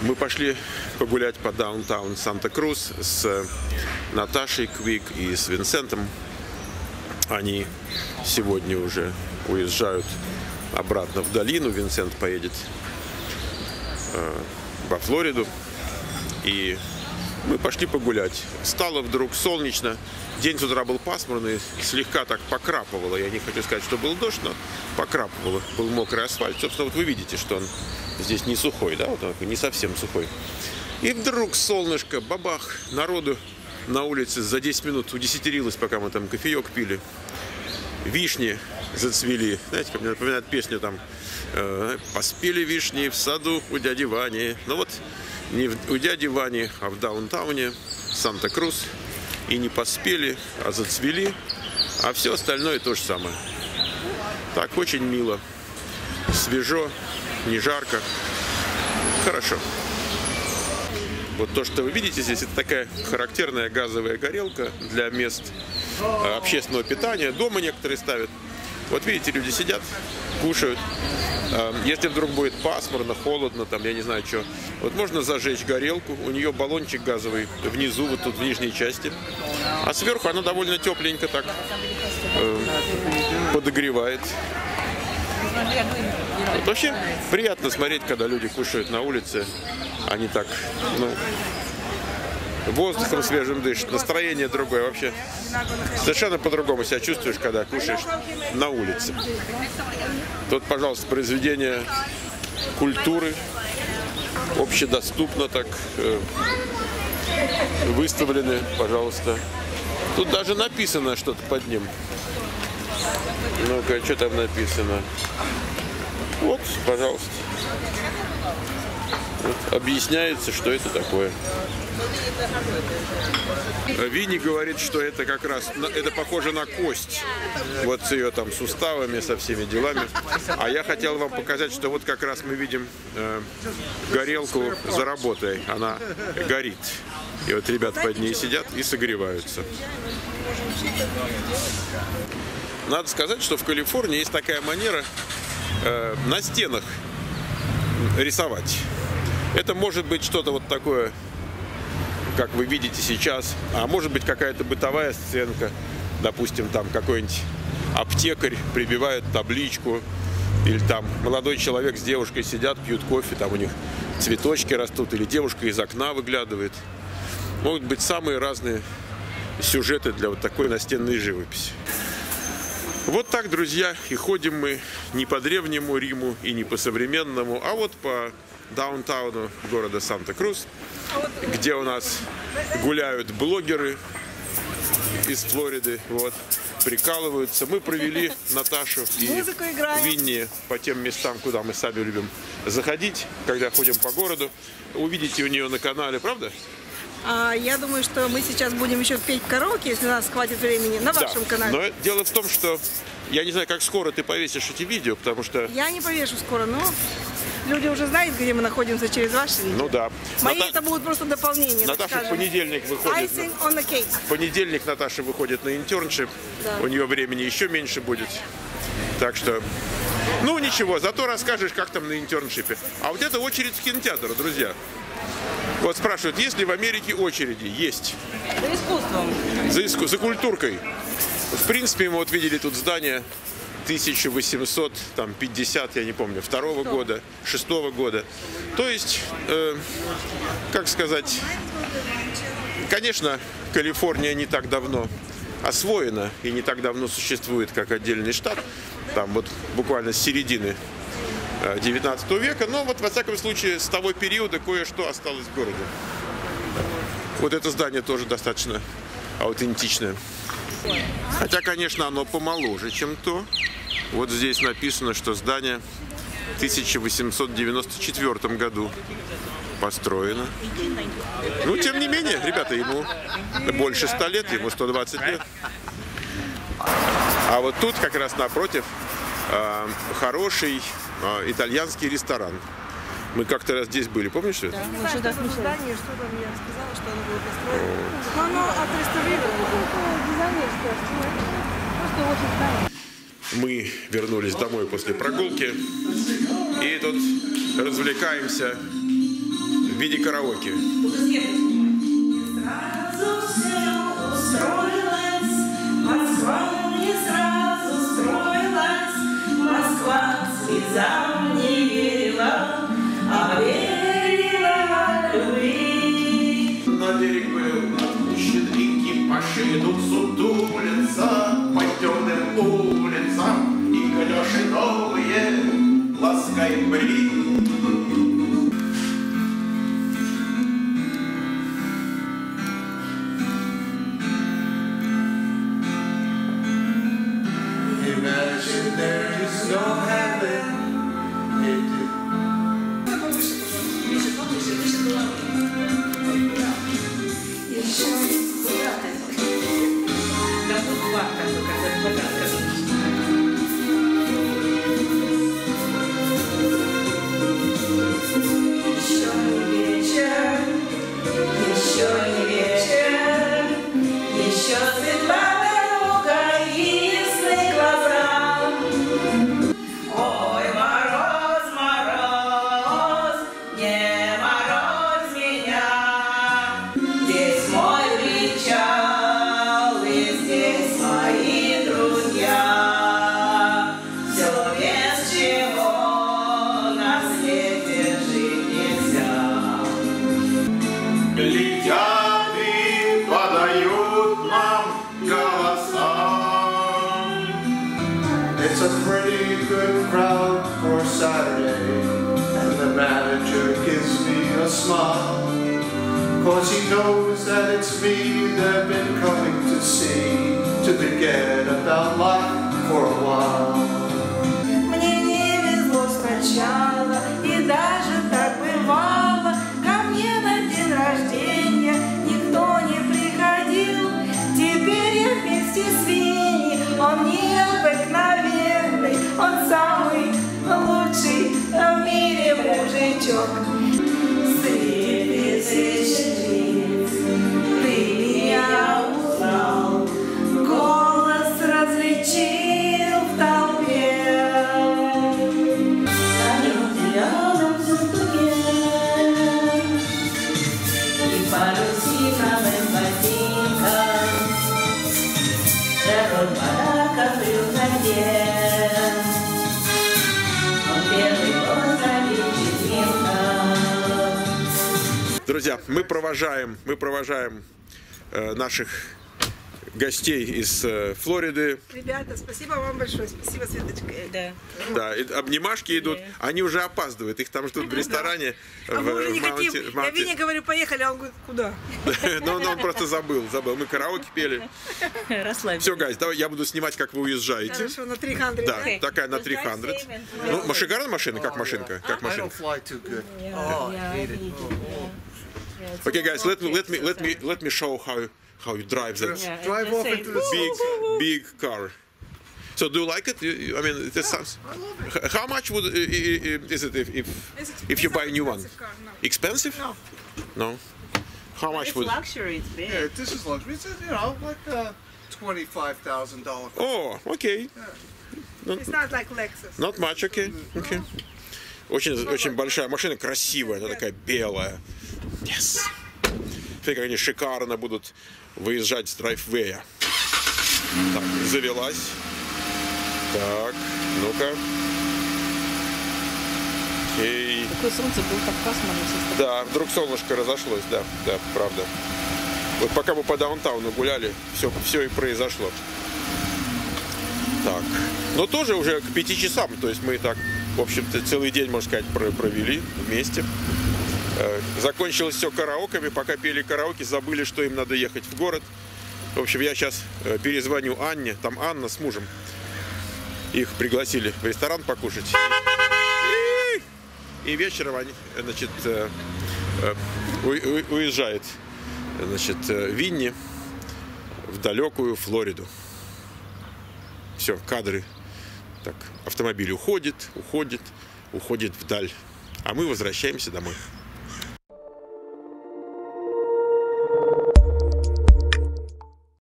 Мы пошли погулять по даунтаун Санта-Крус с Наташей Квик и с Винсентом. Они сегодня уже уезжают обратно в долину. Винсент поедет во Флориду. И мы пошли погулять. Стало вдруг солнечно. День с утра был пасмурный, слегка так покрапывало. Я не хочу сказать, что был дождь, но покрапывало. Был мокрый асфальт. Собственно, вот вы видите, что он здесь не сухой, да, вот он не совсем сухой. И вдруг солнышко, бабах, народу на улице за 10 минут удесятерилось, пока мы там кофеек пили. Вишни зацвели. Знаете, как мне напоминает песню там «Поспели вишни в саду у дяди Вани». Ну вот, не у дяди Вани, а в даунтауне Санта-Крус. И не поспели, а зацвели. А все остальное то же самое. Так, очень мило. Свежо, не жарко. Хорошо. Вот то, что вы видите здесь, это такая характерная газовая горелка для мест общественного питания. Дома некоторые ставят. Вот видите, люди сидят, кушают. Если вдруг будет пасмурно, холодно, там, я не знаю что, вот можно зажечь горелку. У нее баллончик газовый внизу, вот тут в нижней части. А сверху она довольно тепленько так подогревает. Вот вообще приятно смотреть, когда люди кушают на улице. Они так, ну, воздухом свежим дышат, настроение другое. Вообще совершенно по-другому себя чувствуешь, когда кушаешь на улице. Тут, пожалуйста, произведение культуры, общедоступно так выставлены, пожалуйста. Тут даже написано что-то под ним. Ну-ка, что там написано? Вот, пожалуйста. Вот, объясняется, что это такое. Винни говорит, что это как раз, это похоже на кость. Вот с ее там суставами, со всеми делами. А я хотел вам показать, что вот как раз мы видим горелку за работой. Она горит. И вот ребята под ней сидят и согреваются. Надо сказать, что в Калифорнии есть такая манера на стенах рисовать. Это может быть что-то вот такое, как вы видите сейчас, а может быть какая-то бытовая сценка. Допустим, там какой-нибудь аптекарь прибивает табличку, или там молодой человек с девушкой сидят, пьют кофе, там у них цветочки растут, или девушка из окна выглядывает. Могут быть самые разные сюжеты для вот такой настенной живописи. Вот так, друзья, и ходим мы не по древнему Риму и не по современному, а вот по даунтауну города Санта-Крус, где у нас гуляют блогеры из Флориды, вот, прикалываются. Мы провели Наташу и Винни по тем местам, куда мы сами любим заходить, когда ходим по городу. Увидите у нее на канале, правда? Я думаю, что мы сейчас будем еще петь караоке, если у нас хватит времени, на вашем канале. Но дело в том, что я не знаю, как скоро ты повесишь эти видео, потому что... Я не повешу скоро, но люди уже знают, где мы находимся через ваши видео. Ну да. Мои это будут просто дополнения. Наташа в понедельник выходит. В понедельник Наташа выходит на интерншип. Да. У нее времени еще меньше будет. Так что, ну ничего, зато расскажешь, как там на интерншипе. А вот это очередь в кинотеатр, друзья. Вот спрашивают, есть ли в Америке очереди? Есть. За искусством. За культуркой. В принципе, мы вот видели тут здание 1850, я не помню, 2-го года, 6-го года. То есть, как сказать, конечно, Калифорния не так давно освоена и не так давно существует как отдельный штат. Там вот буквально с середины 19 века, но вот во всяком случае с того периода кое-что осталось в городе. Вот это здание тоже достаточно аутентичное. Хотя, конечно, оно помоложе, чем то. Вот здесь написано, что здание в 1894 году построено. Ну, тем не менее, ребята, ему больше 100 лет, ему 120 лет. А вот тут как раз напротив хороший итальянский ресторан. Мы как-то раз здесь были, помнишь это? Да, мы сюда здание, что там я сказала, что оно было построено. Но оно отреставрировано. Просто очень здание. Мы вернулись домой после прогулки и тут развлекаемся в виде караоке. Москва слезам не верила, а верила любви. На берег был отпущен экипаж, идут сутулятся по темным улицам, и галеши новые ласкай бри. Imagine there is no heaven. Летят и подают нам голоса. It's a pretty good crowd for Saturday, and the manager gives me a smile, 'cause he knows that it's me they've been coming to see, to forget about life for a while. Мне не везло сначала, и даже так бывало. Ко мне на день рождения никто не приходил. Теперь я вместе с Винни, он необыкновенный, он самый лучший в мире мужичок. Среди тысяч лиц ты меня узнал, голос различил в толпе. На зеленом сюртуке и парусиновым ботинкам, дорог бараков и уходе. Он первый год забил четверка. Друзья, мы провожаем наших гостей из Флориды. Ребята, спасибо вам большое. Спасибо, Светочка. Да, и обнимашки идут. Они уже опаздывают. Их там ждут в ресторане. А мы уже не хотим. Я Вине говорю, поехали, а он говорит, куда? Но он просто забыл. Мы караоке пели. Расслабься. Все, guys, давай я буду снимать, как вы уезжаете. Хорошо, на 300. Да, такая на 300. Ну, шикарная машина, как машинка? Как I машина? don't fly too good. Oh, I hate it. Okay, guys, let me show how you drive that Drive off into the big car. So do you like it? I mean, it sounds. How much would is it if you buy a new one? Expensive? No. No. How much It's would? luxury, it's big. Yeah, this is luxury. It's, like $25,000. Oh, okay. It's not like Lexus. Not much, okay. Okay. Очень большая машина, красивая, она такая белая. Yes. Смотри, как они шикарно будут выезжать с драйввея. Так, завелась. Так, ну-ка. Окей. Такое солнце было так пасмурно со стороны. Да, вдруг солнышко разошлось, да, правда. Вот пока мы по даунтауну гуляли, все и произошло. Так, но тоже уже к 5 часам, то есть мы так, в общем-то, целый день, можно сказать, провели вместе. Закончилось все караоками, пока пели караоке, забыли, что им надо ехать в город. В общем, я сейчас перезвоню Анне, там Анна с мужем. Их пригласили в ресторан покушать. И вечером они, значит, уезжает, значит, Винни в далекую Флориду. Все, кадры. Так, автомобиль уходит вдаль. А мы возвращаемся домой.